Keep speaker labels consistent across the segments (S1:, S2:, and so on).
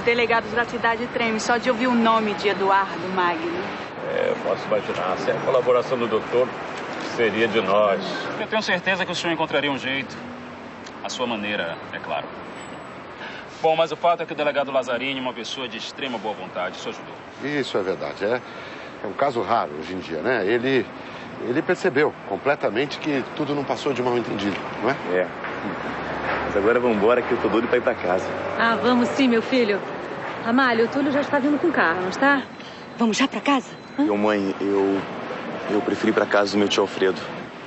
S1: delegados da cidade tremem só de ouvir o nome de Eduardo Magno.
S2: Eu posso imaginar. Sem a colaboração do doutor, seria de nós.
S3: Eu tenho certeza que o senhor encontraria um jeito. A sua maneira, é claro. Bom, mas o fato é que o delegado Lazzarini é uma pessoa de extrema boa vontade. Isso ajudou.
S4: Isso é verdade. É um caso raro hoje em dia, né? Ele percebeu completamente que tudo não passou de mal entendido, não é?
S5: É. Mas agora vamos embora que eu tô doido pra ir pra casa.
S6: Ah, vamos sim, meu filho. Amália, o Túlio já está vindo com o carro, não está? Vamos já pra casa?
S5: Mãe, eu preferi ir pra casa do meu tio Alfredo.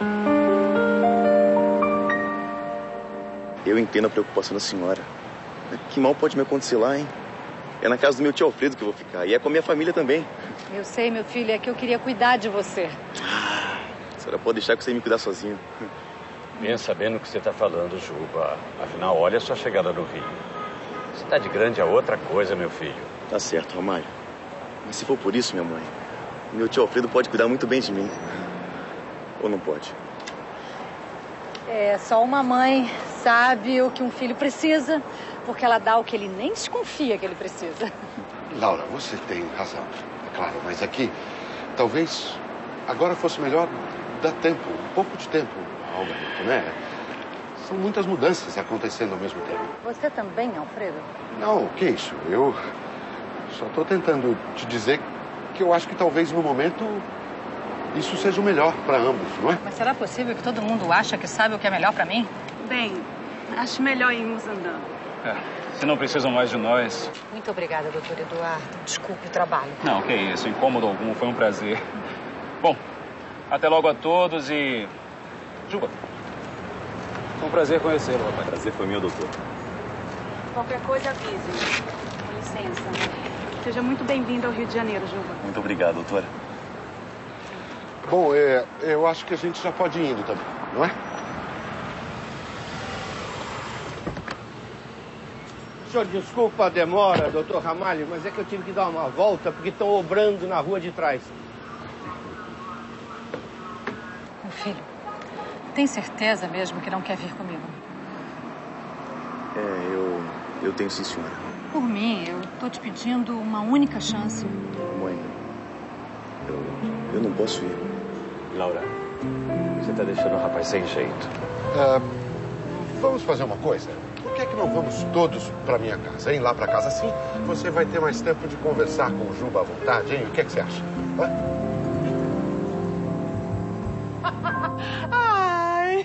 S5: Eu entendo a preocupação da senhora. Que mal pode me acontecer lá, hein? É na casa do meu tio Alfredo que eu vou ficar. E é com a minha família também.
S6: Eu sei, meu filho, é que eu queria cuidar de você.
S5: A senhora pode deixar que você me cuidar sozinho.
S2: Bem sabendo o que você está falando, Juba. Afinal, olha a sua chegada no Rio. Cidade grande é outra coisa, meu filho.
S5: Tá certo, Ramalho. Mas se for por isso, minha mãe, meu tio Alfredo pode cuidar muito bem de mim. Ou não pode?
S6: É, só uma mãe sabe o que um filho precisa, porque ela dá o que ele nem desconfia que ele precisa.
S4: Laura, você tem razão, é claro, mas aqui, talvez agora fosse melhor dar tempo, um pouco de tempo ao garoto, né? São muitas mudanças acontecendo ao mesmo tempo.
S6: Você também, Alfredo?
S4: Não, o que é isso? Eu só estou tentando te dizer que eu acho que talvez no momento isso seja o melhor para ambos, não é?
S6: Mas será possível que todo mundo acha que sabe o que é melhor para mim?
S1: Bem, acho melhor irmos andando.
S3: Se não precisam mais de nós...
S6: Muito obrigada, doutor Eduardo. Desculpe o trabalho.
S3: Não, que isso. Incômodo algum. Foi um prazer. Bom, até logo a todos e... Juba, foi um prazer conhecê-lo, rapaz.
S5: Prazer foi meu, doutor.
S1: Qualquer coisa avise. Com licença. Seja muito bem-vindo ao Rio de Janeiro, Juba.
S5: Muito obrigado, doutora.
S4: Bom, eu acho que a gente já pode ir indo também, não é?
S7: O senhor desculpa a demora, doutor Ramalho, mas é que eu tive que dar uma volta porque estão obrando na rua de trás.
S6: Meu filho, tem certeza mesmo que não quer vir comigo?
S5: Eu tenho sim, senhora.
S6: Por mim, eu tô te pedindo uma única chance.
S5: Mãe, eu não posso ir.
S2: Laura, você está deixando o rapaz sem jeito.
S4: Vamos fazer uma coisa? Por que é que não vamos todos para minha casa, hein? Lá para casa, assim você vai ter mais tempo de conversar com o Juba à vontade, hein? O que é que você acha?
S8: Ai.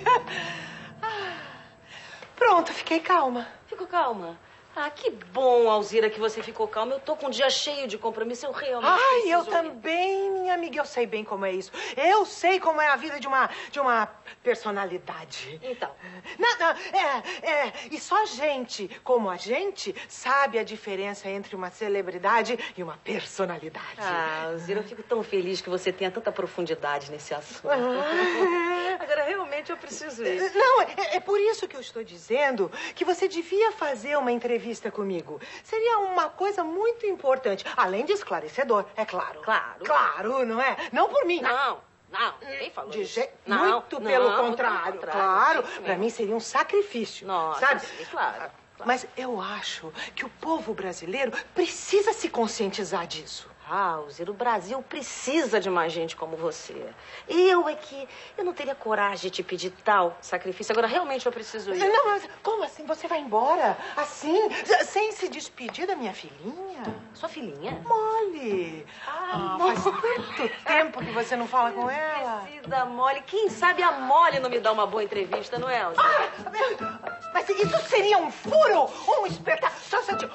S8: Pronto, fiquei calma.
S9: Ficou calma? Ah, que bom, Alzira, que você ficou calma. Eu tô com um dia cheio de compromisso, eu realmente preciso...
S8: Eu também, minha amiga, eu sei bem como é isso. Eu sei como é a vida de uma personalidade.
S9: Então?
S8: Não, e só gente como a gente sabe a diferença entre uma celebridade e uma personalidade.
S9: Ah, Alzira, eu fico tão feliz que você tenha tanta profundidade nesse assunto. Agora, realmente, eu preciso ir.
S8: Não, é por isso que eu estou dizendo que você devia fazer uma entrevista comigo. Seria uma coisa muito importante, além de esclarecedor, é claro.
S9: Claro.
S8: Claro, não é? Não por mim.
S9: Não, ninguém falou
S8: de
S9: isso.
S8: Muito pelo contrário. Claro, para mim seria um sacrifício.
S9: Nossa,
S8: sabe?
S9: sim, claro.
S8: Mas eu acho que o povo brasileiro precisa se conscientizar disso.
S9: Alzira, o Brasil precisa de mais gente como você. Eu não teria coragem de te pedir tal sacrifício. Agora, realmente, eu preciso ir.
S8: Não, mas como assim? Você vai embora? Assim? Sem se despedir da minha filhinha?
S9: Sua filhinha?
S8: Mole. Faz tanto tempo que você não fala com ela.
S9: Esquecida, Mole. Quem sabe a Mole não me dá uma boa entrevista, não é, Alzira?
S8: Mas isso seria um furo, um espetáculo. Só sentir.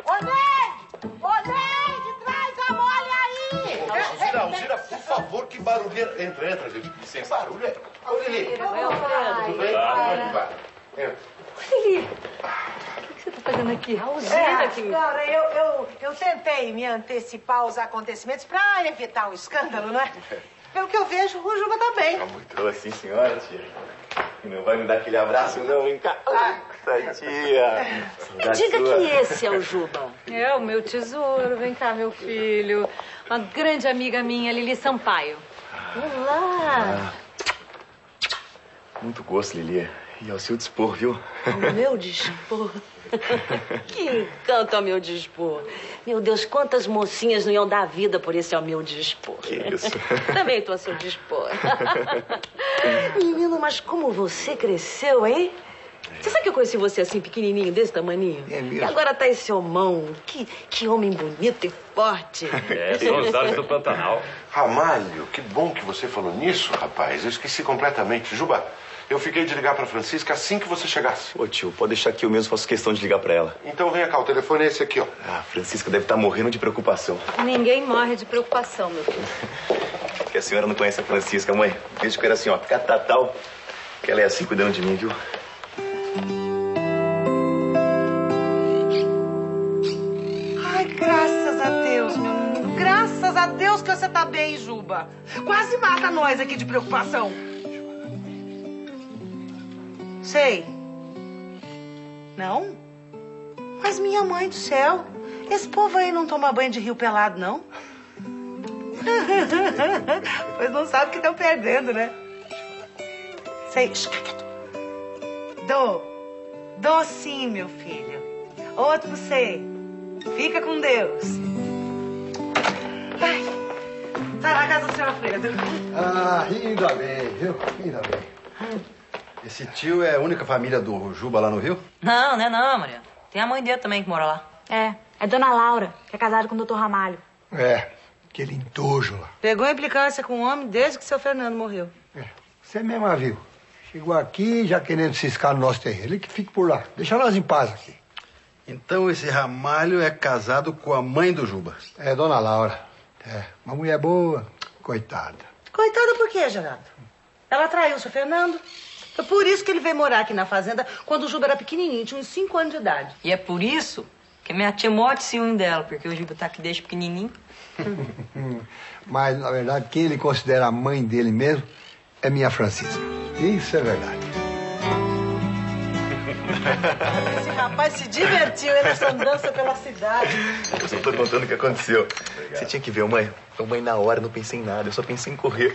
S8: Neide, traz a Mole aí!
S4: Alzira, por favor, que barulheira. Entra, gente. Sem barulho. Ô, Lili. Tudo bem? Como vai? Entra.
S9: Lili, o que você tá fazendo aqui? Alzira, que...
S8: Laura, eu tentei me antecipar aos acontecimentos pra evitar um escândalo, não é? Pelo que eu vejo, o Juba tá bem.
S5: Muito assim, senhora, tia. E não vai me dar aquele abraço, não? Vem cá. Tia.
S9: Me diga que esse é o Juba.
S6: É o meu tesouro. Vem cá, meu filho. Uma grande amiga minha, Lili Sampaio.
S9: Olá.
S5: Muito gosto, Lili. E ao seu dispor, viu?
S9: Ao meu dispor. Que encanto ao meu dispor. Meu Deus, quantas mocinhas não iam dar vida por esse ao meu dispor.
S5: Que isso?
S9: Também estou a seu dispor. Menino, mas como você cresceu, hein? Você sabe que eu conheci você assim, pequenininho, desse tamaninho?
S10: É mesmo?
S9: E agora tá esse homão. Que homem bonito e forte.
S2: São os olhos do Pantanal.
S4: Ramalho, que bom que você falou nisso, rapaz. Eu esqueci completamente. Juba, eu fiquei de ligar pra Francisca assim que você chegasse.
S5: Ô tio, pode deixar que eu mesmo faço questão de ligar pra ela.
S4: Então venha cá, o telefone é esse aqui, ó.
S5: Ah, Francisca deve estar morrendo de preocupação.
S6: Ninguém morre de preocupação, meu filho.
S5: Que a senhora não conhece a Francisca, mãe. Desde que eu era assim, ó, catatal, que ela é assim cuidando de mim, viu?
S8: Ai, graças a Deus, meu menino. Graças a Deus que você tá bem, Juba. Quase mata nós aqui de preocupação. Sei. Não? Mas minha mãe do céu, esse povo aí não toma banho de rio pelado, não? Pois não sabe que estão perdendo, né? Sei. Dou sim, meu filho. Outro sei. Fica com Deus. Ai, tá na casa do seu Alfredo.
S10: Ah, ainda bem, viu? Ainda bem. Esse tio é a única família do Juba lá no Rio?
S9: Não, né não, Maria. Tem a mãe dele também que mora lá.
S1: É Dona Laura, que é casada com o Dr. Ramalho.
S10: É, aquele entojo lá.
S8: Pegou implicância com o homem desde que seu Fernando morreu.
S10: É, você mesmo viu. Chegou aqui já querendo ciscar no nosso terreno. Ele que fique por lá. Deixa nós em paz aqui. Então esse Ramalho é casado com a mãe do Juba? É, Dona Laura. É, uma mulher boa, coitada.
S8: Coitada por quê, Gerardo? Ela traiu o seu Fernando. Foi por isso que ele veio morar aqui na fazenda quando o Juba era pequenininho, tinha uns 5 anos de idade.
S9: E é por isso que minha tia morte ciúme dela, porque o Juba tá aqui desde pequenininho.
S10: Mas, na verdade, quem ele considera a mãe dele mesmo é minha Francisca. Isso é verdade.
S8: Esse rapaz se divertiu nessa andança pela cidade.
S5: Eu só tô contando o que aconteceu. Obrigado. Você tinha que ver, mãe. Eu, mãe, na hora, não pensei em nada. Eu só pensei em correr.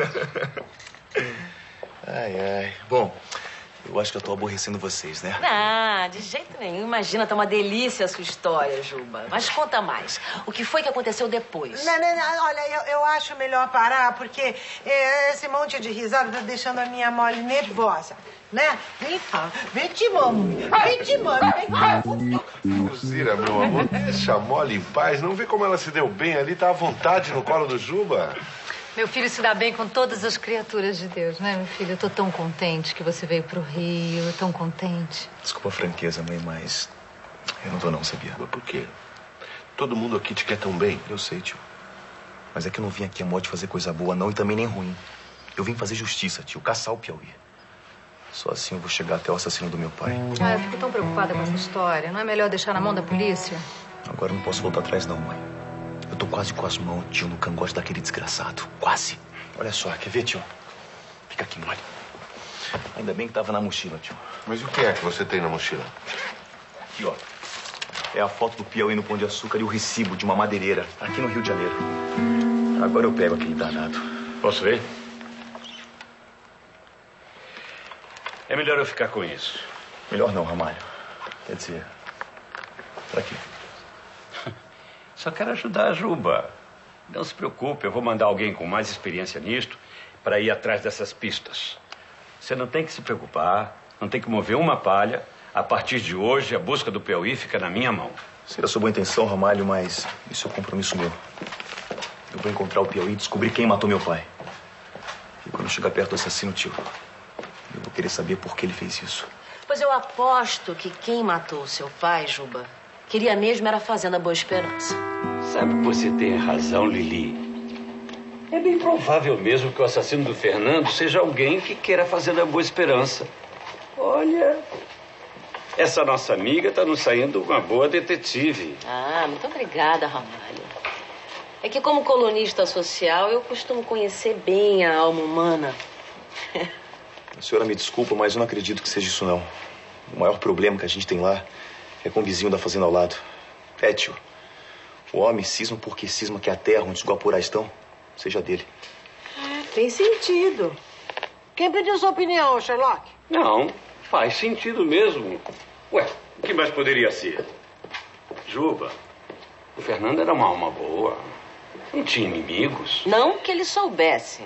S5: Ai, ai. Bom, eu acho que eu tô aborrecendo vocês, né?
S9: Não, de jeito nenhum. Imagina, tá uma delícia a sua história, Juba. Mas conta mais. O que foi que aconteceu depois?
S8: Não, olha, eu acho melhor parar, porque esse monte de risada tá deixando a minha mole nervosa, né? Vem cá, vem te mamo, vem cá.
S4: Luzira, meu amor, deixa a Mole em paz. Não vê como ela se deu bem ali, tá à vontade no colo do Juba.
S6: Meu filho se dá bem com todas as criaturas de Deus, né, meu filho? Eu tô tão contente que você veio pro Rio, tão contente.
S5: Desculpa a franqueza, mãe, mas eu não tô não, sabia?
S4: Mas por quê? Todo mundo aqui te quer tão bem.
S5: Eu sei, tio. Mas é que eu não vim aqui a modo de fazer coisa boa, não, e também nem ruim. Eu vim fazer justiça, tio, caçar o Piauí. Só assim eu vou chegar até o assassino do meu pai.
S6: Ah, eu fico tão preocupada com essa história. Não é melhor deixar na mão da polícia?
S5: Agora eu não posso voltar atrás, não, mãe. Eu tô quase com as mãos, tio, no cangote daquele desgraçado. Quase. Olha só, quer ver, tio? Fica aqui, mole. Ainda bem que tava na mochila, tio.
S4: Mas o que é que você tem na mochila?
S5: Aqui, ó. É a foto do Piauí no Pão de Açúcar e o recibo de uma madeireira aqui no Rio de Janeiro. Agora eu pego aquele danado.
S2: Posso ver? É melhor eu ficar com isso.
S5: Melhor não, Ramalho. Quer dizer, pra quê?
S2: Só quero ajudar a Juba. Não se preocupe, eu vou mandar alguém com mais experiência nisto para ir atrás dessas pistas. Você não tem que se preocupar, não tem que mover uma palha. A partir de hoje, a busca do Piauí fica na minha mão.
S5: Sei da sua boa intenção, Ramalho, mas isso é um compromisso meu. Eu vou encontrar o Piauí e descobrir quem matou meu pai. E quando chegar perto do assassino, tio, eu vou querer saber por que ele fez isso.
S9: Pois eu aposto que quem matou o seu pai, Juba, queria mesmo era a Fazenda Boa Esperança.
S2: Sabe que você tem razão, Lili. É bem provável mesmo que o assassino do Fernando seja alguém que queira fazer da Boa Esperança. Olha, essa nossa amiga está nos saindo uma boa detetive.
S9: Ah, muito obrigada, Ramalho. É que como colunista social, eu costumo conhecer bem a alma humana.
S5: A senhora me desculpa, mas eu não acredito que seja isso, não. O maior problema que a gente tem lá é com o vizinho da fazenda ao lado. É, tio. O homem cisma porque cisma que a terra onde os guapurás estão seja dele.
S8: Tem sentido. Quem pediu sua opinião, Sherlock?
S2: Não, faz sentido mesmo. Ué, O que mais poderia ser? Juba, o Fernando era uma alma boa. Não tinha inimigos.
S9: Não que ele soubesse.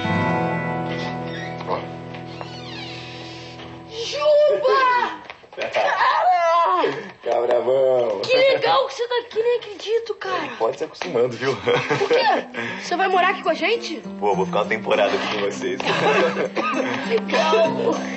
S9: Juba! Cara!
S5: Cabravão.
S11: Que legal que você tá aqui, nem acredito, cara.
S5: Pode se acostumando, viu?
S11: Por quê? Você vai morar aqui com a gente?
S5: Pô, vou ficar uma temporada aqui com vocês.
S11: Legal!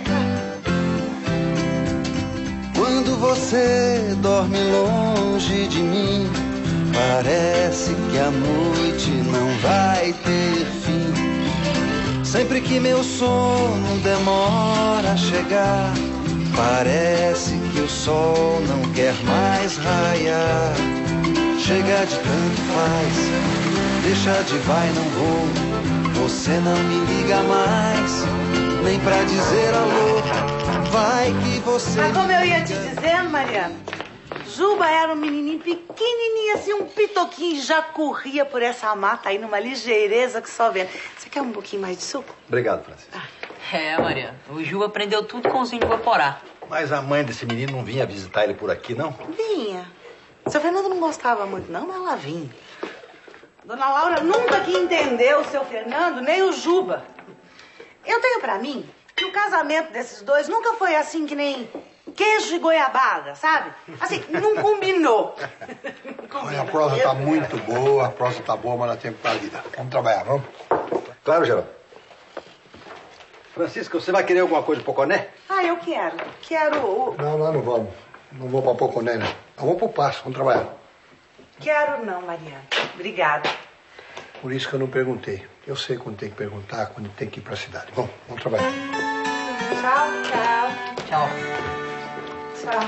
S12: Quando você dorme longe de mim, parece que a noite não vai ter fim. Sempre que meu sono demora a chegar, parece que o sol não quer mais raiar. Chega de tanto faz, deixa de vai, não vou. Você não me liga mais, nem pra dizer alô. Vai que você...
S8: Mas como eu ia te dizendo, Mariana, Juba era um menininho pequenininho, assim, um pitoquinho, já corria por essa mata aí numa ligeireza que só vendo. Você quer um pouquinho mais de suco?
S10: Obrigado, Francisco.
S13: É, Mariana, o Juba aprendeu tudo com o Zinho Vaporá.
S10: Mas a mãe desse menino não vinha visitar ele por aqui, não?
S8: Vinha. Seu Fernando não gostava muito, não, mas ela vinha. Dona Laura nunca que entendeu o seu Fernando, nem o Juba. Eu tenho pra mim que o casamento desses dois nunca foi assim que nem queijo e goiabada, sabe? Assim, não combinou.
S10: Olha, a prosa tá muito boa, a prosa tá boa, mas não há tempo pra vida. Vamos trabalhar, vamos? Claro, Geraldo. Francisco, você vai querer alguma coisa de Poconé?
S8: Ah, eu quero. Quero o...
S10: Não, nós não vamos. Não vou pra Poconé, não. Nós vamos pro Passo, vamos trabalhar.
S8: Quero não, Mariana. Obrigada.
S10: Por isso que eu não perguntei. Eu sei quando tem que perguntar, quando tem que ir pra cidade. Bom, vamos trabalhar.
S8: Tchau, tchau.
S13: Tchau.
S8: Tchau.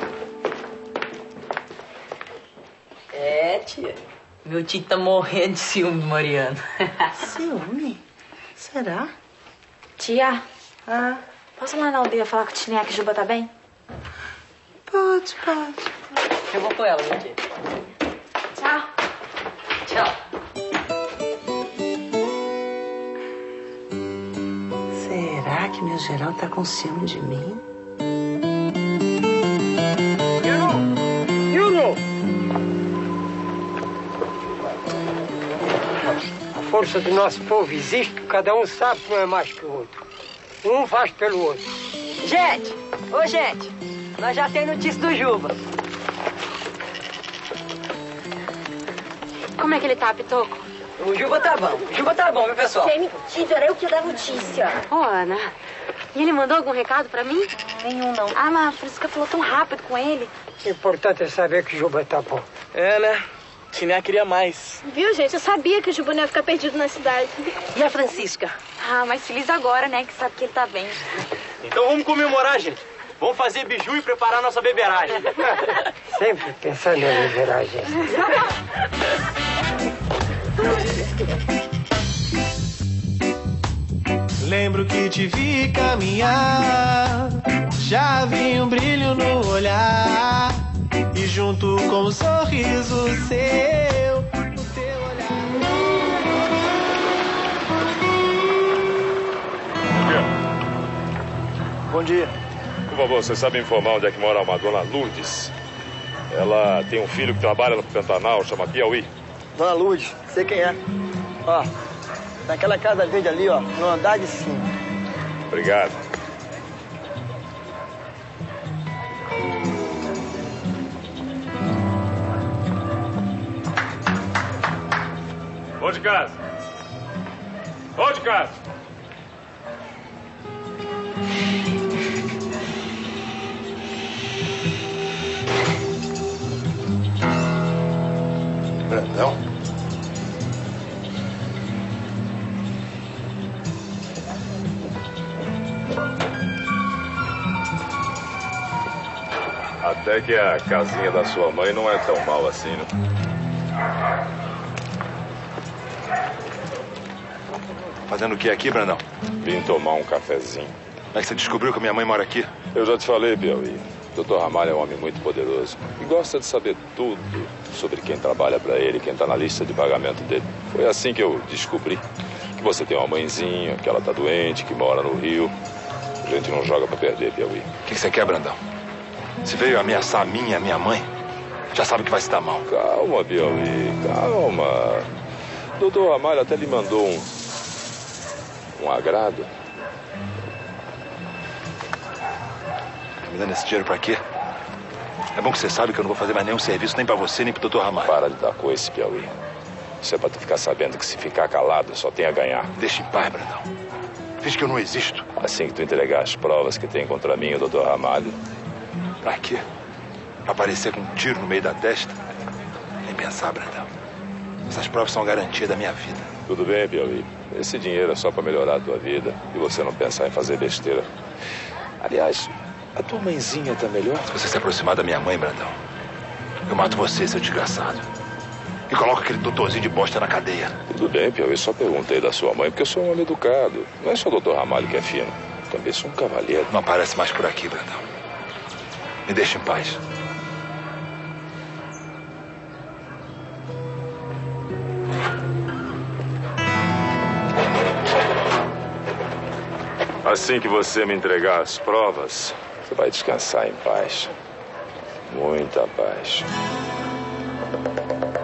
S13: É, tia. Meu tio tá morrendo de ciúme, Mariana.
S8: Ciúme? Será?
S1: Tia,
S14: Posso ir lá na aldeia falar com o Tininha que Juba tá bem?
S8: Pode.
S13: Eu vou com ela, minha tia.
S14: Tchau.
S13: Tchau.
S8: Será que meu geral tá com ciúme de mim?
S7: Yuro! A força do nosso povo existe, cada um sabe que não é mais que o outro. Um faz pelo outro.
S13: Gente! Ô, gente! Nós já tem notícia do Juba.
S14: Como é que ele tá, Pitoco?
S13: O Juba tá bom. O Juba tá bom, viu, pessoal?
S14: Que mentira, era eu que ia dar notícia. Ô, Ana, e ele mandou algum recado pra mim? Nenhum, não. Ah, mas a Francisca falou tão rápido com ele.
S7: O importante é saber que o Juba tá bom.
S15: É, né? Tininha queria mais.
S11: Viu, gente? Eu sabia que o Juba não ia ficar perdido na cidade.
S13: E a Francisca?
S14: Ah, mas feliz agora, né? Que sabe que ele tá bem.
S15: Então vamos comemorar, gente. Vamos fazer biju e preparar nossa beberagem.
S7: Sempre pensando em beberagem.
S16: Lembro que te vi caminhar, já vi um brilho no olhar, e junto com um sorriso seu, o teu olhar.
S3: Bom dia. Por favor, você sabe informar onde é que mora uma dona Lourdes? Ela tem um filho que trabalha no Pantanal, chama Piauí.
S15: Dona Lourdes, sei quem é. Ó, naquela casa verde ali, ó, no andar de cima.
S3: Obrigado. Vou de casa. Vou de casa.
S4: Brandão?
S3: Até que a casinha da sua mãe não é tão mal assim, né?
S5: Fazendo o que aqui, Brandão?
S3: Vim tomar um cafezinho.
S5: Como é que você descobriu que a minha mãe mora aqui?
S3: Eu já te falei, Piauí. O Dr. Ramalho é um homem muito poderoso e gosta de saber tudo sobre quem trabalha para ele, quem está na lista de pagamento dele. Foi assim que eu descobri que você tem uma mãezinha, que ela tá doente, que mora no Rio. A gente não joga para perder, Piauí.
S5: O que você quer, Brandão?
S17: Se veio ameaçar a minha e a minha mãe, já sabe que vai se dar mal.
S3: Calma, Piauí, calma. Doutor Ramalho até lhe mandou um agrado.
S17: Tá me dando esse dinheiro pra quê? É bom que você sabe que eu não vou fazer mais nenhum serviço nem pra você, nem pro doutor Ramalho.
S3: Para de dar coice, Piauí. Isso é pra tu ficar sabendo que se ficar calado só tem a ganhar.
S17: Deixa em paz, Brandão. Finge que eu não existo.
S3: Assim que tu entregar as provas que tem contra mim e o doutor Ramalho.
S17: Pra quê? Pra aparecer com um tiro no meio da testa? Nem pensar, Brandão. Essas provas são a garantia da minha vida.
S3: Tudo bem, Piauí. Esse dinheiro é só pra melhorar a tua vida e você não pensar em fazer besteira. Aliás, a tua mãezinha tá melhor?
S17: Se você se aproximar da minha mãe, Brandão, eu mato você, seu desgraçado. E coloco aquele doutorzinho de bosta na cadeia.
S3: Tudo bem, Piauí. Só perguntei da sua mãe porque eu sou um homem educado. Não é só o doutor Ramalho que é fino. Também sou um cavalheiro.
S17: Não aparece mais por aqui, Brandão. Me deixa em paz.
S3: Assim que você me entregar as provas, você vai descansar em paz. Muita paz.